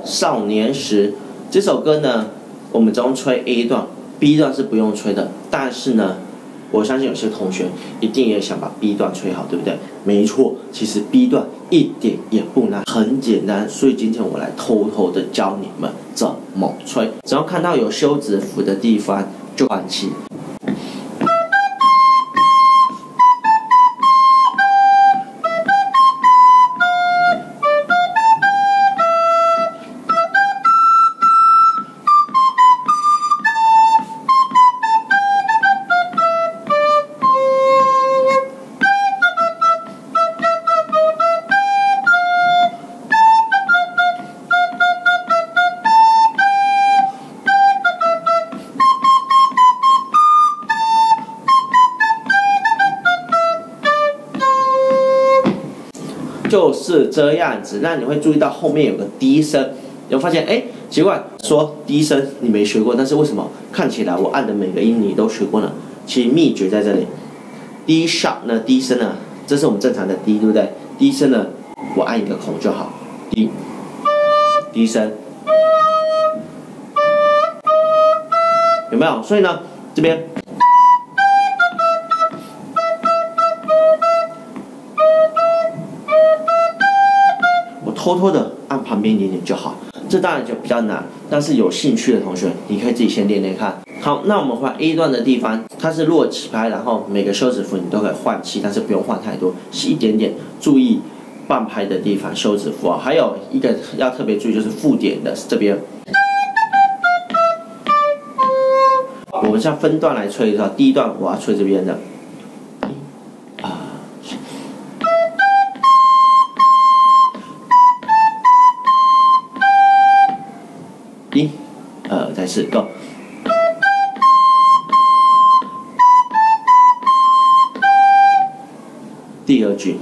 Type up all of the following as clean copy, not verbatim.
少年时》这首歌呢，我们只用吹 A 段 ，B 段是不用吹的。但是呢，我相信有些同学一定也想把 B 段吹好，对不对？没错，其实 B 段一点也不难，很简单。所以今天我来偷偷的教你们怎么吹。只要看到有休止符的地方就换气。就是这样子，那你会注意到后面有个低声，你会发现，哎，奇怪，说低声你没学过，但是为什么看起来我按的每个音你都学过呢？其实秘诀在这里，低 sharp 呢，低声呢，这是我们正常的低，对不对？低声呢，我按一个孔就好，低声，有没有？所以呢，这边。偷偷的按旁边一点点就好，这当然就比较难，但是有兴趣的同学，你可以自己先练练看。好，那我们换 A 段的地方，它是弱起拍，然后每个休止符你都可以换气，但是不用换太多，是一点点。注意半拍的地方休止符啊，还有一个要特别注意就是附点的这边。我们像分段来吹的时候，第一段我要吹这边的。1、2、再4 ，Go。第二句。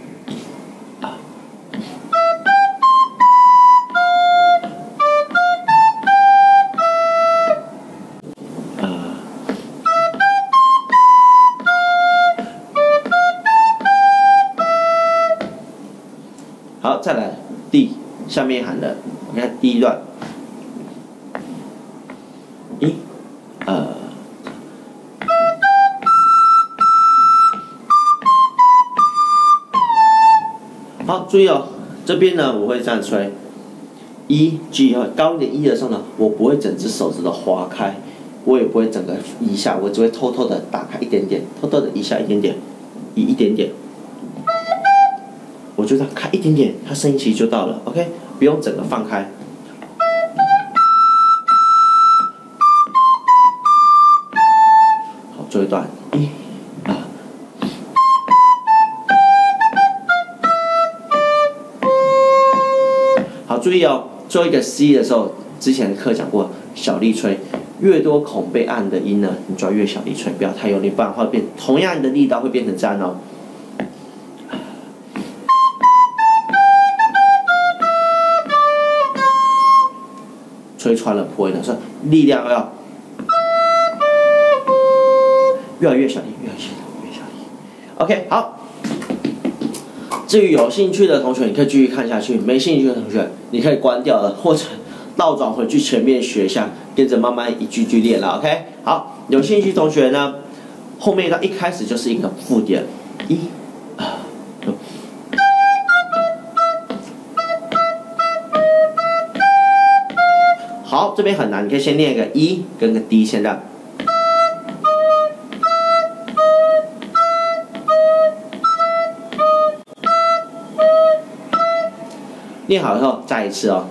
好，再来 D， 下面喊的，你看第一段。1、2。好，注意哦，这边呢我会这样吹，G 高一点1的时候呢，我不会整只手指头划开，我也不会整个移下，我只会偷偷的打开一点点，偷偷的移下一点点，移一点点，我就这样开一点点，它声音其实就到了 ，OK， 不用整个放开。做一段1、2。好，注意哦，做一个 C 的时候，之前的课讲过，小力吹，越多孔被按的音呢，你就要越小力吹，不要太用力，不然会变同样的力道会变成这样哦。吹穿了破音的，所以力量要。越来越小力，越来越小力。OK， 好。至于有兴趣的同学，你可以继续看下去；没兴趣的同学，你可以关掉了，或者倒转回去前面学一下，跟着慢慢一句句练了。OK， 好。有兴趣同学呢，后面它一开始就是一个附点，1、2。好，这边很难，你可以先练一个1跟个 D， 先这样。练好以后再一次哦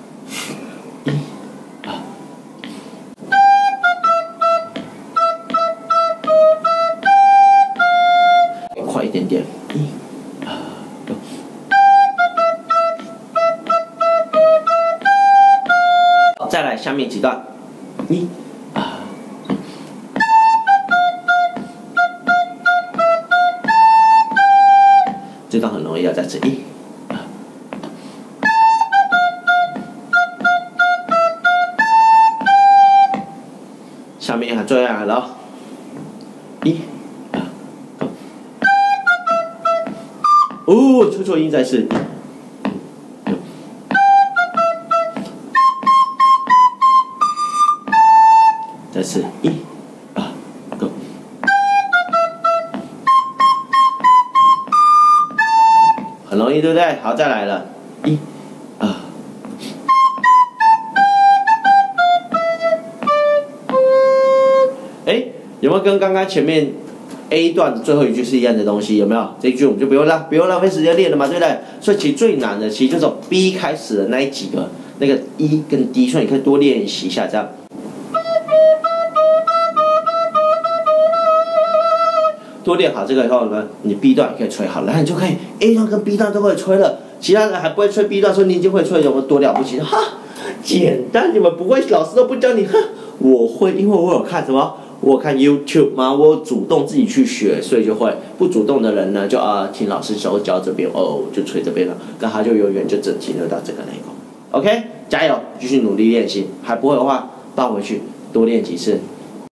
，1、2。快一点点，1、2。再来下面几段，1、2。这段很容易，要再次1。下面还最后了，1、2。哦，出错音再试。 再次1、2、Go。很容易，对不对？好，再来了，1、2。哎，有没有跟刚刚前面 A 段的最后一句是一样的东西？有没有？这一句我们就不用浪费时间练了嘛，对不对？所以其实最难的，其实就是从 B 开始的那几个，那个 E 跟 D， 所以你可以多练习一下，这样。多练好这个以后呢，你 B 段也可以吹好了，然后你就可以 A 段跟 B 段都会吹了。其他人还不会吹 B 段，说你已经会吹，有没有多了不起？哈，简单，你们不会，老师都不教你，哼，我会，因为我有看什么？我有看 YouTube 吗？我有主动自己去学，所以就会。不主动的人呢，就听老师手教这边，就吹这边了，那他就永远就只停留到这个内功。OK， 加油，继续努力练习。还不会的话，倒回去多练几次。